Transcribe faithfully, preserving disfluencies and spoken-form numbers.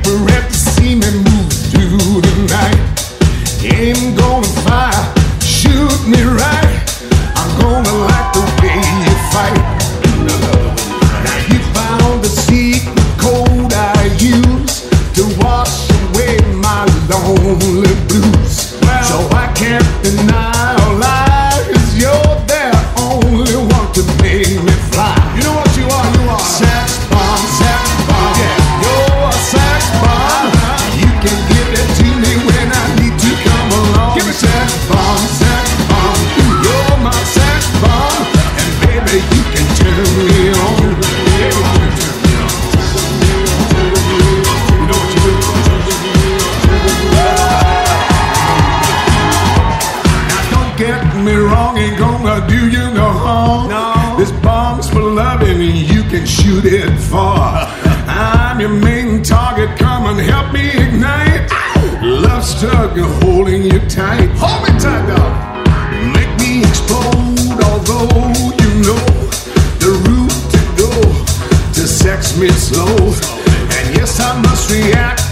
desperate to see me move through the night. Ain't gonna fire, shoot me right. I'm gonna like the way you fight. Now you found the secret code I use to wash away my lonely blues. Well, so I can't deny or lie, 'cause you're the only one to make me fly. You know what you are, you are sex bomb, sex bomb. Yeah, you're a sex bomb. You can give it to me when I need to come along. Give me sex bomb, sex bomb. You're my sex bomb, and baby you can turn me on. Yeah, you can turn me on. You know what you do? Now don't get me wrong, ain't gonna do you no harm. No. This bomb's for loving, you can shoot it far. I'm your main target, come and help me ignite. Love struggle holding you tight. Hold me tight, dog. Make me explode, although you know the route to go to sex me slow. And yes, I must react